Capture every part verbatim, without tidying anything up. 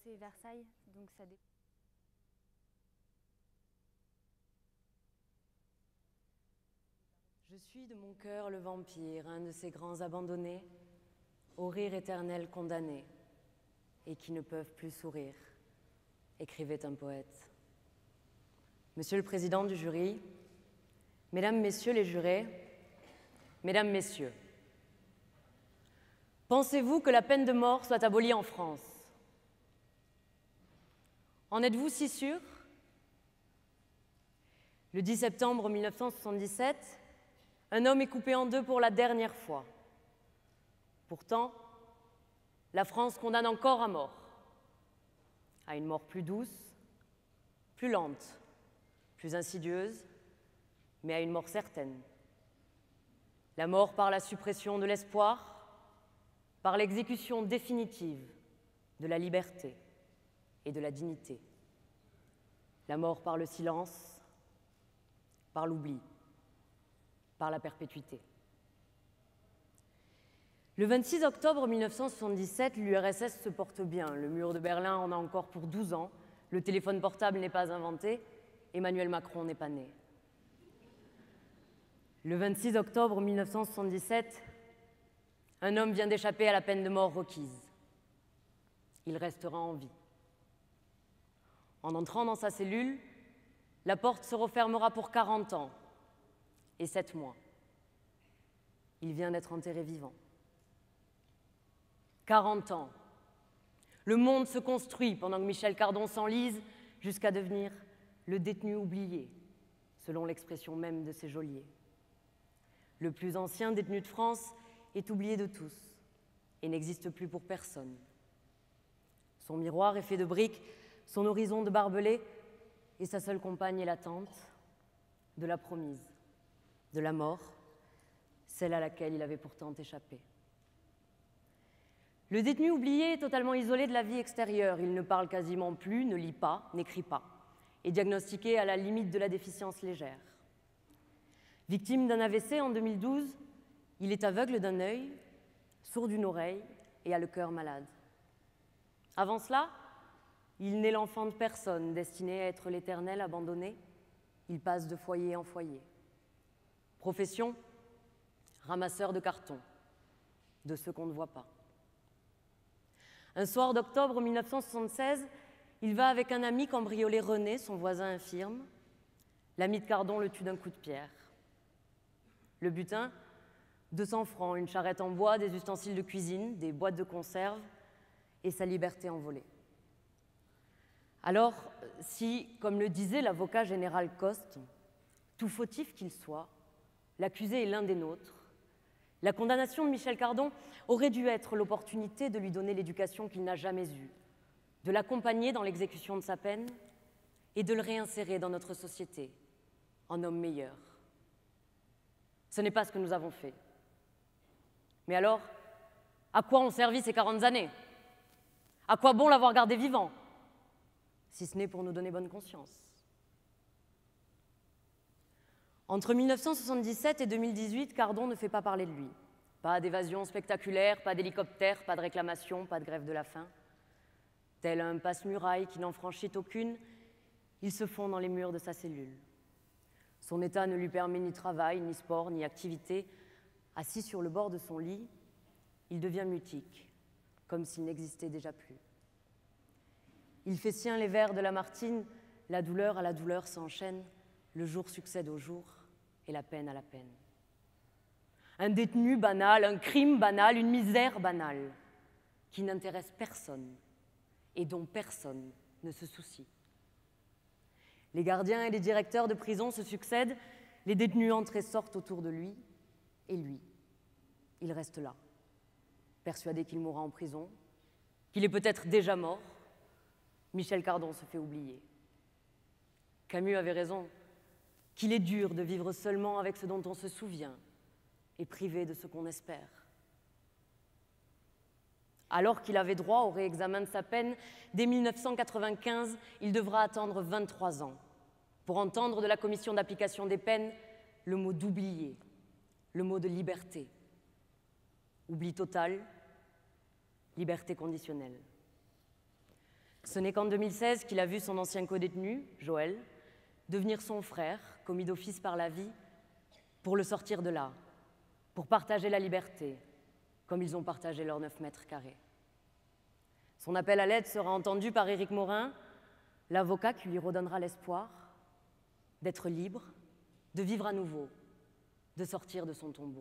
c'est Versailles, donc ça dépend. Je suis de mon cœur le vampire, un de ces grands abandonnés, au rire éternel condamné, et qui ne peuvent plus sourire, écrivait un poète. Monsieur le Président du jury, Mesdames, Messieurs les jurés, Mesdames, Messieurs, pensez-vous que la peine de mort soit abolie en France? En êtes-vous si sûr? Le dix septembre mille neuf cent soixante-dix-sept, un homme est coupé en deux pour la dernière fois. Pourtant, la France condamne encore à mort, à une mort plus douce, plus lente, plus insidieuse, mais à une mort certaine. La mort par la suppression de l'espoir, par l'exécution définitive de la liberté et de la dignité. La mort par le silence, par l'oubli, par la perpétuité. Le vingt-six octobre mille neuf cent soixante-dix-sept, l'U R S S se porte bien. Le mur de Berlin en a encore pour douze ans. Le téléphone portable n'est pas inventé. Emmanuel Macron n'est pas né. Le vingt-six octobre mille neuf cent soixante-dix-sept, un homme vient d'échapper à la peine de mort requise. Il restera en vie. En entrant dans sa cellule, la porte se refermera pour quarante ans et sept mois. Il vient d'être enterré vivant. quarante ans. Le monde se construit pendant que Michel Cardon s'enlise jusqu'à devenir le détenu oublié, selon l'expression même de ses geôliers. Le plus ancien détenu de France est oublié de tous et n'existe plus pour personne. Son miroir est fait de briques, son horizon de barbelés, et sa seule compagne est l'attente de la promise, de la mort, celle à laquelle il avait pourtant échappé. Le détenu oublié est totalement isolé de la vie extérieure. Il ne parle quasiment plus, ne lit pas, n'écrit pas, est diagnostiqué à la limite de la déficience légère. Victime d'un A V C en deux mille douze, il est aveugle d'un œil, sourd d'une oreille et a le cœur malade. Avant cela, il n'est l'enfant de personne, destiné à être l'éternel abandonné. Il passe de foyer en foyer. Profession, ramasseur de cartons, de ceux qu'on ne voit pas. Un soir d'octobre mille neuf cent soixante-seize, il va avec un ami cambrioler René, son voisin infirme. L'ami de Cardon le tue d'un coup de pierre. Le butin, deux cents francs, une charrette en bois, des ustensiles de cuisine, des boîtes de conserve et sa liberté envolée. Alors, si, comme le disait l'avocat général Coste, tout fautif qu'il soit, l'accusé est l'un des nôtres, la condamnation de Michel Cardon aurait dû être l'opportunité de lui donner l'éducation qu'il n'a jamais eue, de l'accompagner dans l'exécution de sa peine et de le réinsérer dans notre société en homme meilleur. Ce n'est pas ce que nous avons fait. Mais alors, à quoi ont servi ces quarante années? À quoi bon l'avoir gardé vivant, si ce n'est pour nous donner bonne conscience? Entre mille neuf cent soixante-dix-sept et deux mille dix-huit, Cardon ne fait pas parler de lui. Pas d'évasion spectaculaire, pas d'hélicoptère, pas de réclamation, pas de grève de la faim. Tel un passe-muraille qui n'en franchit aucune, il se fond dans les murs de sa cellule. Son état ne lui permet ni travail, ni sport, ni activité. Assis sur le bord de son lit, il devient mutique, comme s'il n'existait déjà plus. Il fait sien les vers de Lamartine, la douleur à la douleur s'enchaîne, le jour succède au jour et la peine à la peine. Un détenu banal, un crime banal, une misère banale, qui n'intéresse personne et dont personne ne se soucie. Les gardiens et les directeurs de prison se succèdent, les détenus entrent et sortent autour de lui, et lui, il reste là, persuadé qu'il mourra en prison, qu'il est peut-être déjà mort. Michel Cardon se fait oublier. Camus avait raison, qu'il est dur de vivre seulement avec ce dont on se souvient et privé de ce qu'on espère. Alors qu'il avait droit au réexamen de sa peine, dès mille neuf cent quatre-vingt-quinze, il devra attendre vingt-trois ans pour entendre de la commission d'application des peines le mot d'oublier, le mot de liberté. Oubli total, liberté conditionnelle. Ce n'est qu'en deux mille seize qu'il a vu son ancien codétenu, Joël, devenir son frère, commis d'office par la vie, pour le sortir de là, pour partager la liberté, comme ils ont partagé leurs neuf mètres carrés. Son appel à l'aide sera entendu par Éric Morin, l'avocat qui lui redonnera l'espoir d'être libre, de vivre à nouveau, de sortir de son tombeau.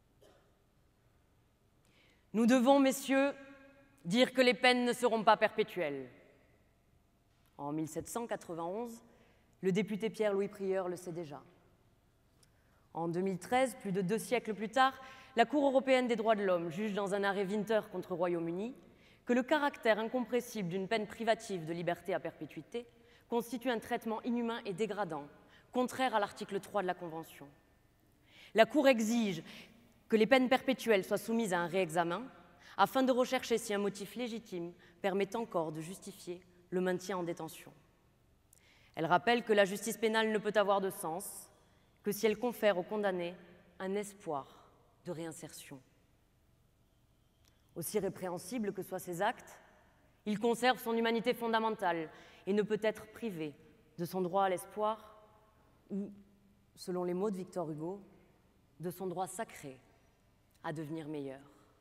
Nous devons, messieurs, dire que les peines ne seront pas perpétuelles. En mille sept cent quatre-vingt-onze, le député Pierre-Louis Prieur le sait déjà. En deux mille treize, plus de deux siècles plus tard, la Cour européenne des droits de l'homme juge dans un arrêt Winter contre Royaume-Uni que le caractère incompressible d'une peine privative de liberté à perpétuité constitue un traitement inhumain et dégradant, contraire à l'article trois de la Convention. La Cour exige que les peines perpétuelles soient soumises à un réexamen afin de rechercher si un motif légitime permet encore de justifier le maintien en détention. Elle rappelle que la justice pénale ne peut avoir de sens que si elle confère aux condamnés un espoir de réinsertion. Aussi répréhensibles que soient ces actes, il conserve son humanité fondamentale et ne peut être privé de son droit à l'espoir ou, selon les mots de Victor Hugo, de son droit sacré à devenir meilleur.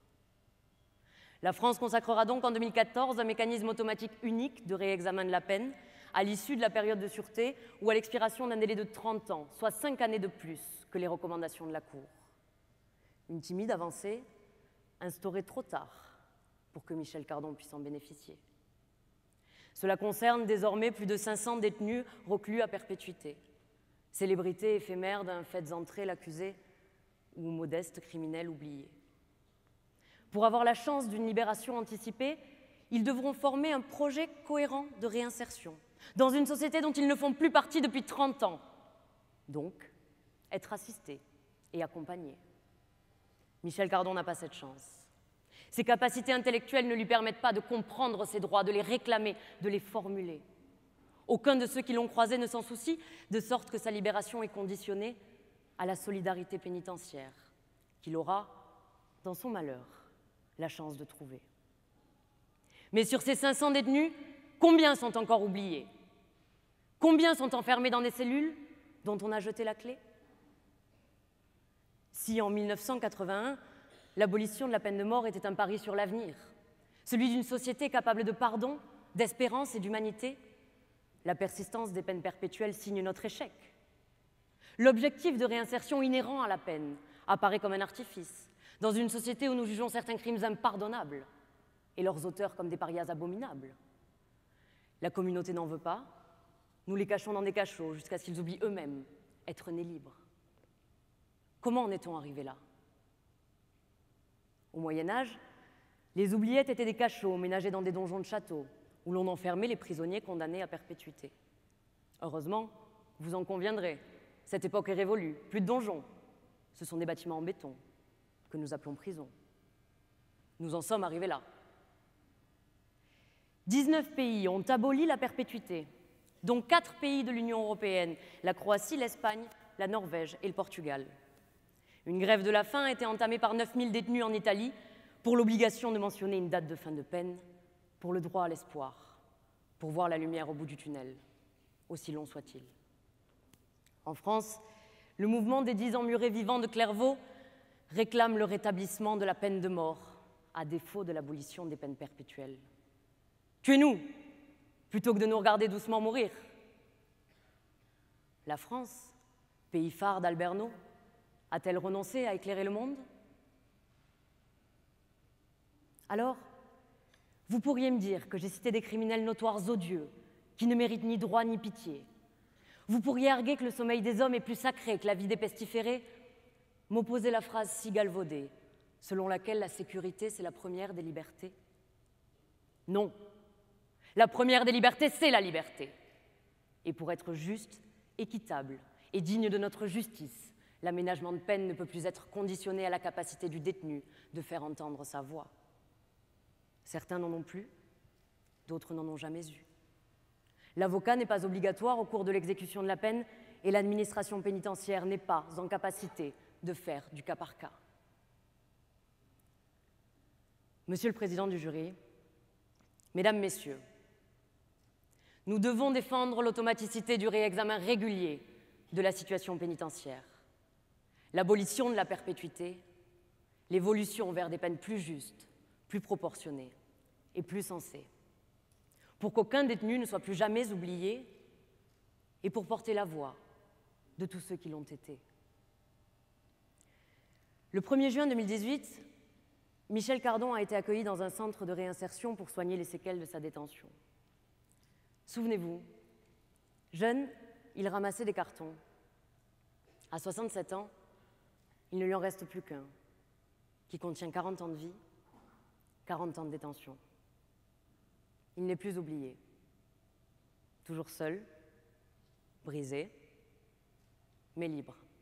La France consacrera donc en deux mille quatorze un mécanisme automatique unique de réexamen de la peine à l'issue de la période de sûreté ou à l'expiration d'un délai de trente ans, soit cinq années de plus que les recommandations de la Cour. Une timide avancée instaurée trop tard pour que Michel Cardon puisse en bénéficier. Cela concerne désormais plus de cinq cents détenus reclus à perpétuité, célébrités éphémères d'un fait entré l'accusé ou modeste criminel oublié. Pour avoir la chance d'une libération anticipée, ils devront former un projet cohérent de réinsertion dans une société dont ils ne font plus partie depuis trente ans. Donc, être assistés et accompagnés. Michel Cardon n'a pas cette chance. Ses capacités intellectuelles ne lui permettent pas de comprendre ses droits, de les réclamer, de les formuler. Aucun de ceux qui l'ont croisé ne s'en soucie, de sorte que sa libération est conditionnée à la solidarité pénitentiaire qu'il aura, dans son malheur, la chance de trouver. Mais sur ces cinq cents détenus, combien sont encore oubliés? Combien sont enfermés dans des cellules dont on a jeté la clé? Si en mille neuf cent quatre-vingt-un, l'abolition de la peine de mort était un pari sur l'avenir, celui d'une société capable de pardon, d'espérance et d'humanité, la persistance des peines perpétuelles signe notre échec. L'objectif de réinsertion inhérent à la peine apparaît comme un artifice, dans une société où nous jugeons certains crimes impardonnables et leurs auteurs comme des parias abominables. La communauté n'en veut pas, nous les cachons dans des cachots jusqu'à ce qu'ils oublient eux-mêmes être nés libres. Comment en est-on arrivé là? Au Moyen-Âge, les oubliettes étaient des cachots ménagés dans des donjons de châteaux où l'on enfermait les prisonniers condamnés à perpétuité. Heureusement, vous en conviendrez, cette époque est révolue, plus de donjons. Ce sont des bâtiments en béton que nous appelons prisons. Nous en sommes arrivés là. dix-neuf pays ont aboli la perpétuité, dont quatre pays de l'Union européenne, la Croatie, l'Espagne, la Norvège et le Portugal. Une grève de la faim a été entamée par neuf mille détenus en Italie pour l'obligation de mentionner une date de fin de peine, pour le droit à l'espoir, pour voir la lumière au bout du tunnel, aussi long soit-il. En France, le mouvement des dix emmurés vivants de Clairvaux réclame le rétablissement de la peine de mort, à défaut de l'abolition des peines perpétuelles. Tuez-nous, plutôt que de nous regarder doucement mourir. La France, pays phare d'Alberno, a-t-elle renoncé à éclairer le monde? Alors, vous pourriez me dire que j'ai cité des criminels notoires odieux, qui ne méritent ni droit ni pitié. Vous pourriez arguer que le sommeil des hommes est plus sacré que la vie des pestiférés, m'opposer la phrase si galvaudée, selon laquelle la sécurité, c'est la première des libertés. Non. La première des libertés, c'est la liberté. Et pour être juste, équitable et digne de notre justice, l'aménagement de peine ne peut plus être conditionné à la capacité du détenu de faire entendre sa voix. Certains n'en ont plus, d'autres n'en ont jamais eu. L'avocat n'est pas obligatoire au cours de l'exécution de la peine et l'administration pénitentiaire n'est pas en capacité de faire du cas par cas. Monsieur le Président du jury, Mesdames, Messieurs, Nous devons défendre l'automaticité du réexamen régulier de la situation pénitentiaire, l'abolition de la perpétuité, l'évolution vers des peines plus justes, plus proportionnées et plus sensées, pour qu'aucun détenu ne soit plus jamais oublié et pour porter la voix de tous ceux qui l'ont été. Le premier juin deux mille dix-huit, Michel Cardon a été accueilli dans un centre de réinsertion pour soigner les séquelles de sa détention. Souvenez-vous, jeune, il ramassait des cartons. À soixante-sept ans, il ne lui en reste plus qu'un, qui contient quarante ans de vie, quarante ans de détention. Il n'est plus oublié. Toujours seul, brisé, mais libre.